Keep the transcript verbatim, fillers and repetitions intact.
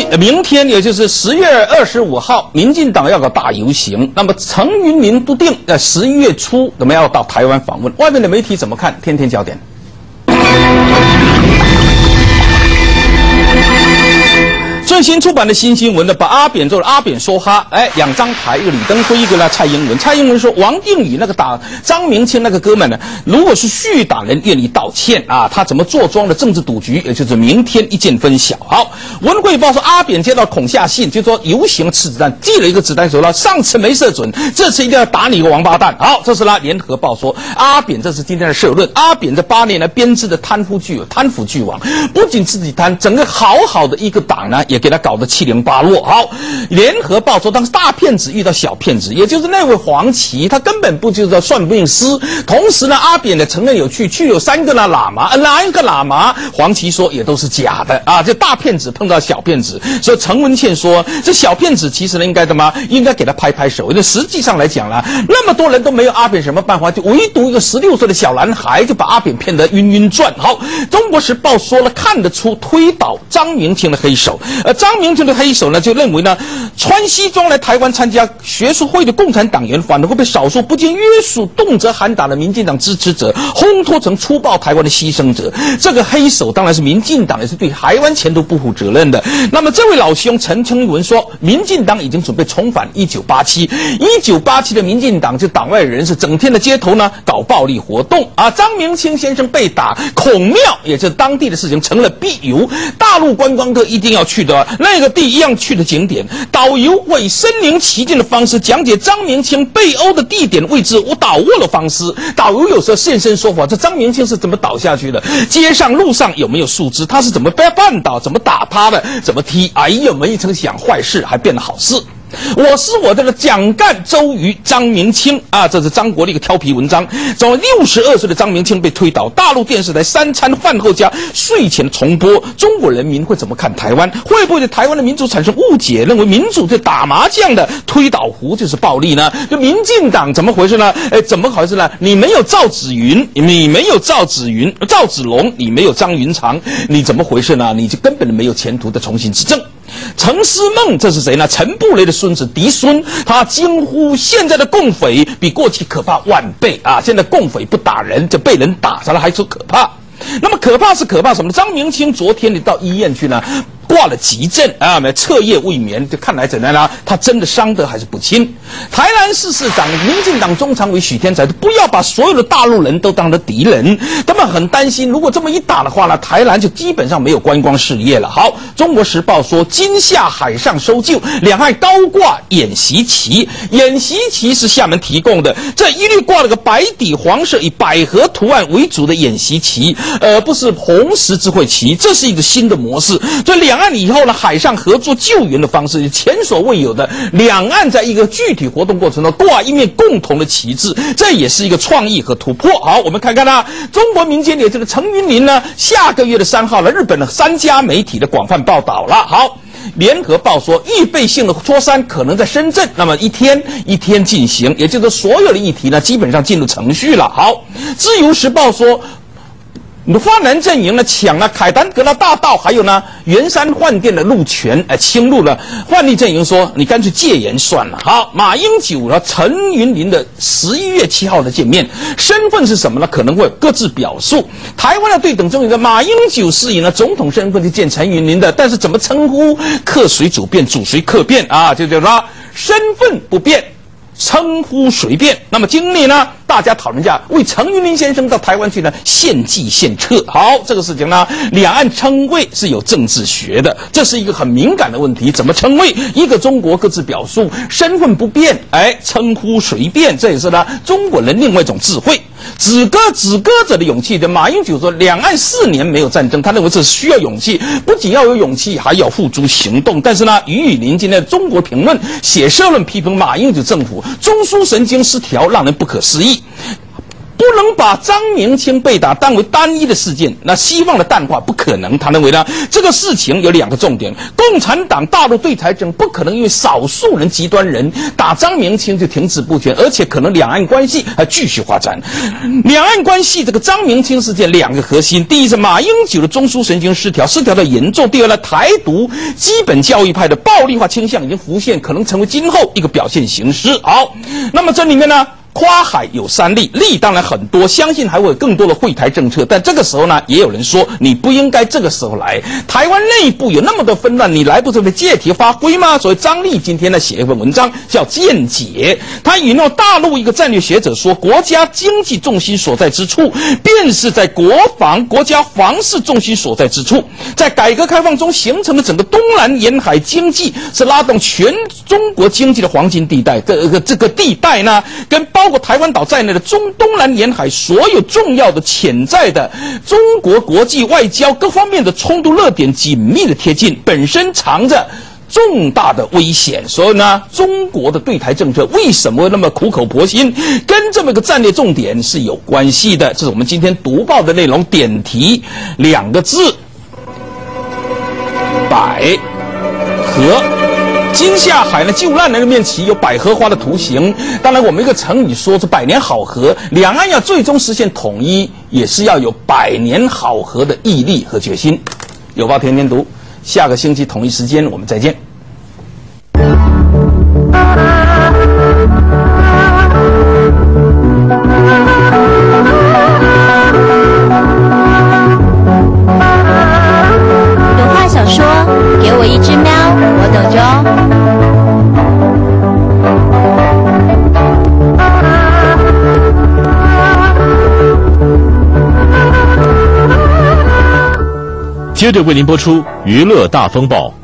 明天也就是十月二十五号，民进党要搞大游行。那么陈云林笃定在十一月初我们要到台湾访问。外面的媒体怎么看？天天焦点。最新出版的新新闻呢，把阿扁做了阿扁说哈，哎，两张牌，一个李登辉，一个呢蔡英文。蔡英文说，王定宇那个打张明清那个哥们呢，如果是续打人愿意道歉啊，他怎么坐庄的政治赌局，也就是明天一见分晓。好，文汇报说阿扁接到恐吓信，就说游行吃子弹，递了一个子弹手了，上次没射准，这次一定要打你个王八蛋。好，这是呢联合报说阿扁这是今天的社论，阿扁这八年来编织的贪腐巨贪腐巨网，不仅自己贪，整个好好的一个党呢也给他搞得七零八落。好，联合报说，当时大骗子遇到小骗子，也就是那位黄旗，他根本不就是算命师。同时呢，阿扁呢承认有去，去有三个呢喇嘛，哪一个喇嘛？黄旗说也都是假的啊！这大骗子碰到小骗子，所以陈文茜说，这小骗子其实呢应该的吗？应该给他拍拍手。因为实际上来讲呢，那么多人都没有阿扁什么办法，就唯独一个十六岁的小男孩就把阿扁骗得晕晕转。好，中国时报说了，看得出推倒张明清的黑手，呃，张明清的黑手呢，就认为呢，穿西装来台湾参加学术会的共产党员，反而会被少数不经约束、动辄喊打的民进党支持者烘托成粗暴台湾的牺牲者。这个黑手当然是民进党，也是对台湾前途不负责任的。那么这位老兄陈清文说，民进党已经准备重返一九八七。一九八七的民进党就党外人士整天的街头呢搞暴力活动啊。张明清先生被打，孔庙也就是当地的事情成了必游，大陆观光客一定要去的那个地一样去的景点。导游会以身临其境的方式讲解张明清被殴的地点位置，我倒卧的方式。导游有时候现身说法，这张明清是怎么倒下去的？街上路上有没有树枝？他是怎么被绊倒？怎么打他的？怎么踢？哎呦，没曾想坏事还变了好事。我是我的蒋干、周瑜、张明清啊，这是张国立一个挑皮文章。总六十二岁的张明清被推倒，大陆电视台三餐饭后加睡前重播，中国人民会怎么看台湾？会不会对台湾的民主产生误解，认为民主对打麻将的推倒壶就是暴力呢？就民进党怎么回事呢？哎，怎么回事呢？你没有赵子云，你没有赵子云、赵子龙，你没有张云长，你怎么回事呢？你就根本没有前途的重新执政。陈思孟这是谁呢？陈布雷的孙子嫡孙，他惊呼现在的共匪比过去可怕万倍啊！现在共匪不打人就被人打，上来还说可怕。那么可怕是可怕什么？张明清昨天你到医院去呢，挂了急诊啊，彻夜未眠，就看来怎样呢？他真的伤得还是不轻。台南市市长、民进党中常委许天才，不要把所有的大陆人都当成敌人，他们很担心，如果这么一打的话呢，台南就基本上没有观光事业了。好，中国时报说，今夏海上搜救，两岸高挂演习旗，演习旗是厦门提供的，这一律挂了个白底黄色以百合图案为主的演习旗，而不是红十字会旗，这是一个新的模式。所以两岸以后呢，海上合作救援的方式是前所未有的。两岸在一个具体活动过程中挂一面共同的旗帜，这也是一个创意和突破。好，我们看看啊，中国民间的这个陈云林呢，下个月的三号呢，日本的三家媒体的广泛报道了。好，联合报说，预备性的脱三可能在深圳，那么一天一天进行，也就是所有的议题呢，基本上进入程序了。好，自由时报说，花南阵营呢抢了凯丹格拉大道，还有呢圆山饭店的路权，哎，侵入了。换力阵营说，你干脆戒严算了。好，马英九和陈云林的十一月七号的见面，身份是什么呢？可能会各自表述。台湾的对等中，马英九是以呢总统身份去见陈云林的，但是怎么称呼，客随主便，主随客便啊，就叫说身份不变，称呼随便。那么今年呢，大家讨论一下，为陈云林先生到台湾去呢献计献策。好，这个事情呢，两岸称谓是有政治学的，这是一个很敏感的问题。怎么称谓？一个中国各自表述，身份不变，哎，称呼随便，这也是呢中国人另外一种智慧。止戈止戈者的勇气的马英九说，两岸四年没有战争，他认为这是需要勇气，不仅要有勇气，还要付诸行动。但是呢，于宇林今天的中国评论写社论批评马英九政府中枢神经失调，让人不可思议。不能把张明清被打当为单一的事件，那希望的淡化不可能。他认为呢，这个事情有两个重点：共产党大陆对台政不可能因为少数人极端人打张明清就停止不前，而且可能两岸关系还继续发展。两岸关系这个张明清事件两个核心：第一是马英九的中枢神经失调，失调的严重；第二呢，台独基本教育派的暴力化倾向已经浮现，可能成为今后一个表现形式。好，那么这里面呢？跨海有三例，例当然很多，相信还会有更多的惠台政策。但这个时候呢，也有人说你不应该这个时候来。台湾内部有那么多纷乱，你来不是为借题发挥吗？所以张力今天呢写一份文章叫《见解》，他引用大陆一个战略学者说，国家经济重心所在之处，便是在国防国家防事重心所在之处。在改革开放中形成的整个东南沿海经济，是拉动全中国经济的黄金地带。这个这个地带呢，跟包括台湾岛在内的中东南沿海所有重要的潜在的中国国际外交各方面的冲突热点紧密的贴近，本身藏着重大的危险。所以呢，中国的对台政策为什么会那么苦口婆心，跟这么一个战略重点是有关系的。这是我们今天读报的内容，点题两个字：百合。金夏海呢，救难人的面旗有百合花的图形。当然，我们一个成语说是百年好合，两岸要最终实现统一，也是要有百年好合的毅力和决心。有报天天读，下个星期同一时间我们再见。 有话想说，给我一只喵，我等着哦。 接着为您播出《娱乐大风暴》。